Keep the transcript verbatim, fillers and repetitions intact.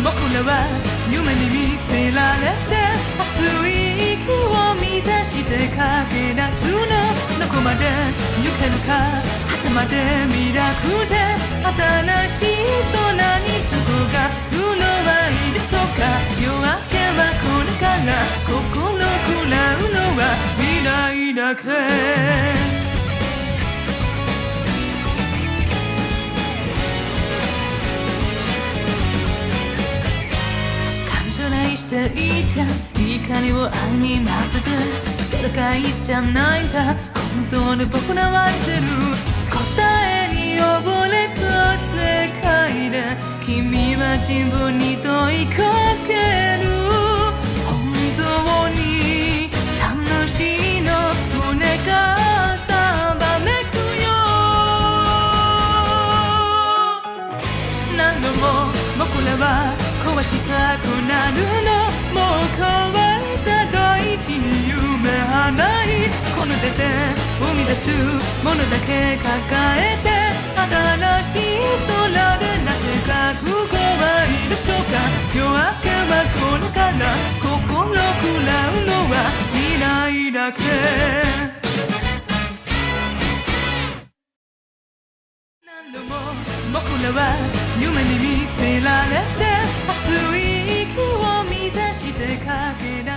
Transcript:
僕らは夢に見せられて熱い息を満たして駆け出すの。どこまで行けるか果てまでミラクルで新しい空につこがるのはいいでしょうか。夜明けはこれから心喰らうのは未来だけ。していいじゃん光を愛に混ぜてそれ返しじゃないんだ本当に僕らは生きてる答えに溺れた世界で君は自分に問いかける本当に楽しいの胸がさばめくよ何度も僕らは壊したくなるのもう乾いた大地に夢放いこの手で生み出すものだけ抱えて新しい空でなぜか覚悟はいいでしょうか。夜明けはこれから心喰らうのは未来だけ。何度も僕らは夢に見せられて熱い息を満たして駆け出